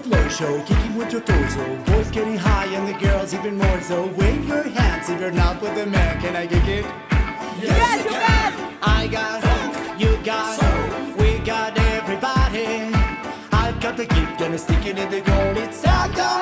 floor show, kicking with your torso. Boys getting high and the girls even more so. Wave your hands if you're not with the man. Can I kick it? Yes, you can! I got, you got, we got everybody. I've got the gift and a stick it in the gold. It's all gone.